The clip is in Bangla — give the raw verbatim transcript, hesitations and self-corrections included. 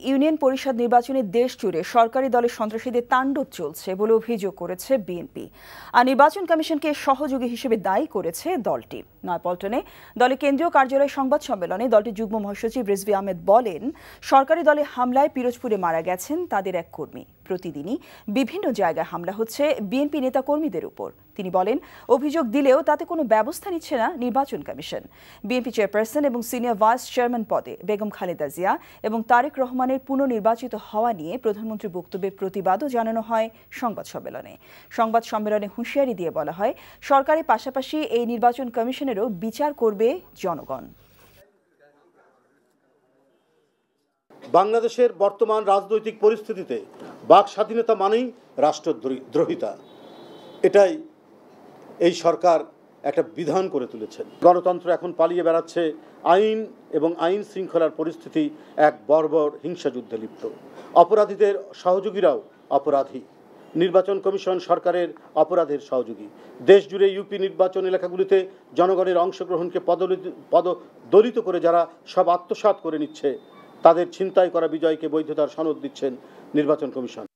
ইউনিয়ন পরিষদ নির্বাচনে দেশ জুড়ে সরকারি দলের সন্ত্রাসীদের তাণ্ডব চলছে বলে অভিযোগ করেছে বিএনপি। আর নির্বাচন কমিশনকে সহযোগী হিসেবে দায়ী করেছে দলটি। নয়াপল্টনে দলের কেন্দ্রীয় কার্যালয় সংবাদ সম্মেলনে দলটির যুগ্ম মহাসচিব রিজভি আহমেদ বলেন, সরকারি দলে হামলায় পিরোজপুরে মারা গেছেন তাদের এক কর্মী। প্রতিদিনই বিভিন্ন জায়গায় হামলা হচ্ছে বিএনপি নেতা কর্মীদের উপর। তিনি বলেন, অভিযোগ দিলেও তাতে কোনো ব্যবস্থা নিচ্ছে না নির্বাচন কমিশন। বিএনপি চেয়ারপারসন এবং সিনিয়র ভাইস চেয়ারম্যান পদে বেগম খালেদা জিয়া এবং তারেক রহমানের পুনর্নির্বাচিত হওয়া নিয়ে প্রধানমন্ত্রীর বক্তব্যের প্রতিবাদও জানানো হয় সংবাদ সম্মেলনে। সংবাদ সম্মেলনে হুঁশিয়ারি দিয়ে বলা হয়, সরকারের পাশাপাশি এই নির্বাচন কমিশনেরও বিচার করবে জনগণ। বাংলাদেশের বর্তমান রাজনৈতিক পরিস্থিতিতে বাক স্বাধীনতা মানেই রাষ্ট্রদ্রোহিতা। এটাই এই সরকার একটা বিধান করে তুলেছেন। গণতন্ত্র এখন পালিয়ে বেড়াচ্ছে। আইন এবং আইন শৃঙ্খলার পরিস্থিতি এক বর্বর হিংসাযুদ্ধে লিপ্ত। অপরাধীদের সহযোগীরাও অপরাধী। নির্বাচন কমিশন সরকারের অপরাধের সহযোগী। দেশ জুড়ে ইউপি নির্বাচন এলাকাগুলিতে জনগণের অংশগ্রহণকে পদদলিত করে যারা সব আত্মসাৎ করে নিচ্ছে, তাদের ছিনতাই করা বিজয়কে বৈধতার সনদ দিচ্ছেন নির্বাচন কমিশন।